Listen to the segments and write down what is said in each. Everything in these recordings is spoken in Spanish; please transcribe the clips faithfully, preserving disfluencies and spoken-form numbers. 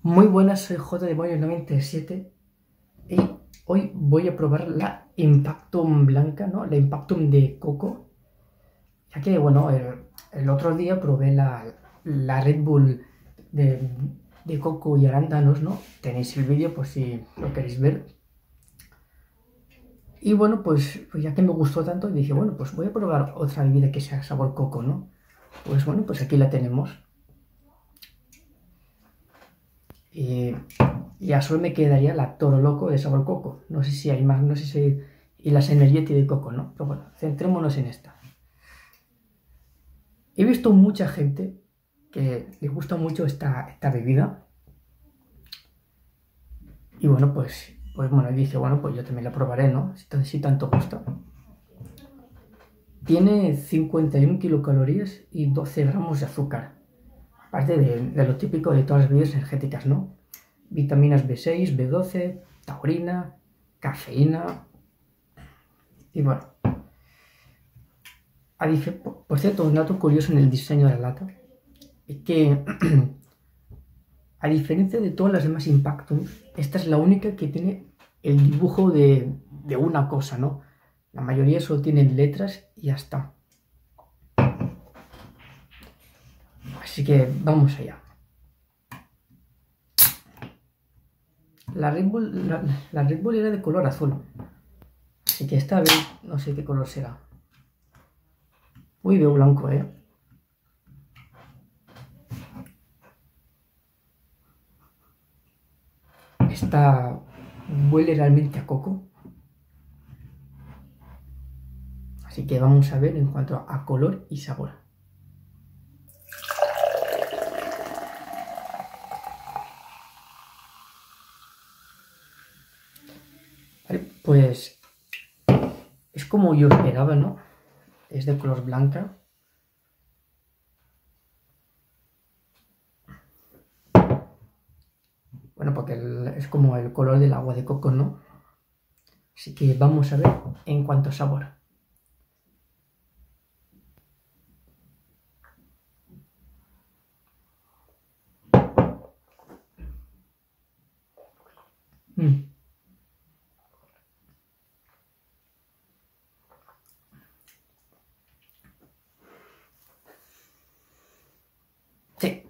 Muy buenas, soy J de Mayo noventa y siete y hoy voy a probar la Impactum blanca, ¿no? La Impactum de coco, ya que, bueno, el, el otro día probé la, la Red Bull de, de coco y arándanos, ¿no? Tenéis el vídeo por si lo queréis ver. Y bueno, pues, pues ya que me gustó tanto, dije, bueno, pues voy a probar otra bebida que sea sabor coco, ¿no? Pues bueno, pues aquí la tenemos. Y ya solo me quedaría la Toro Loco de sabor coco. No sé si hay más, no sé si hay... Y las Energeti de coco, ¿no? Pero bueno, centrémonos en esta. He visto mucha gente que le gusta mucho esta, esta bebida. Y bueno, pues, pues bueno, dije, bueno, pues yo también la probaré, ¿no? Si, si tanto gusta. Tiene cincuenta y una kilocalorías y doce gramos de azúcar. Aparte de, de lo típico de todas las bebidas energéticas, ¿no? Vitaminas B seis, B doce, taurina, cafeína. Y bueno, a por cierto, un dato curioso en el diseño de la lata es que, a diferencia de todas las demás Impactums, esta es la única que tiene el dibujo de, de una cosa, ¿no? La mayoría solo tienen letras y ya está. Así que vamos allá. La Red Bull, la, la Red Bull era de color azul, así que esta vez no sé qué color será. Uy, veo blanco, ¿eh? Esta huele realmente a coco. Así que vamos a ver en cuanto a color y sabor. Vale, pues es como yo esperaba, ¿no? Es de color blanca. Bueno, porque el, es como el color del agua de coco, ¿no? Así que vamos a ver en cuanto a sabor. Mm. Sí.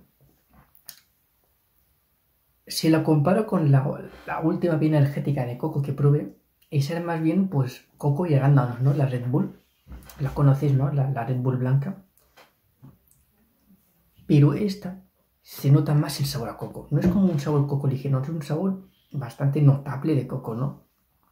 Si la comparo con la, la última bebida energética de coco que probé, esa era más bien pues coco y arándanos, ¿no? La Red Bull. La conocéis, ¿no? La, la Red Bull blanca. Pero esta se nota más el sabor a coco. No es como un sabor coco ligero, es un sabor bastante notable de coco, ¿no?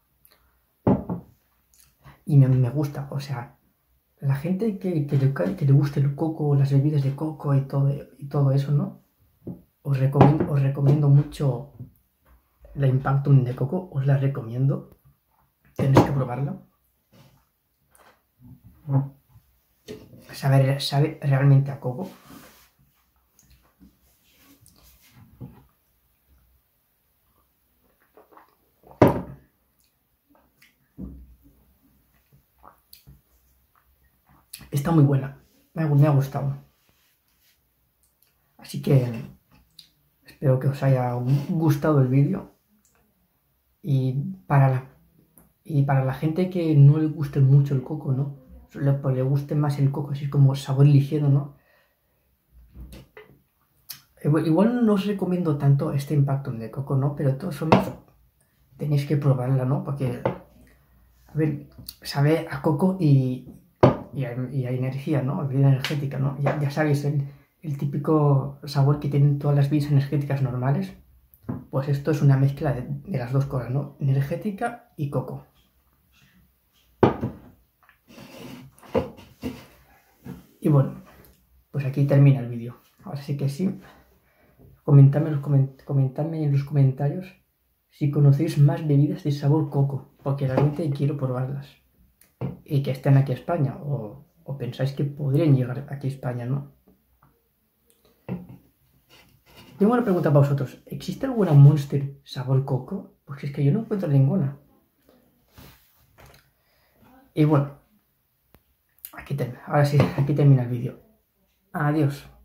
Y me, me gusta, o sea, la gente que, que, le, que le guste el coco, las bebidas de coco y todo, y todo eso, ¿no? Os recomiendo, os recomiendo mucho la Impactum de coco, os la recomiendo. Tenéis que probarla. Sabe, sabe realmente a coco. Está muy buena, me ha, me ha gustado. Así que espero que os haya gustado el vídeo. Y para la, y para la gente que no le guste mucho el coco, ¿no? Le, pues le guste más el coco, así como sabor ligero, ¿no? Igual no os recomiendo tanto este Impactum de coco, ¿no? Pero de todos modos tenéis que probarla, ¿no? Porque, a ver, sabe a coco y, y, a, y a energía, ¿no? Bebida energética, ¿no? Ya, ya sabéis, el, el típico sabor que tienen todas las bebidas energéticas normales. Pues esto es una mezcla de, de las dos cosas, ¿no? Energética y coco. Y bueno, pues aquí termina el vídeo. Ahora sí que sí. Comentadme en, los coment comentadme en los comentarios si conocéis más bebidas de sabor coco, porque realmente quiero probarlas. Y que estén aquí a España, o, o pensáis que podrían llegar aquí a España, ¿no? Tengo una pregunta para vosotros. ¿Existe alguna Monster sabor coco? Porque es que yo no encuentro ninguna. Y bueno, aquí termina. Ahora sí, aquí termina el vídeo. Adiós.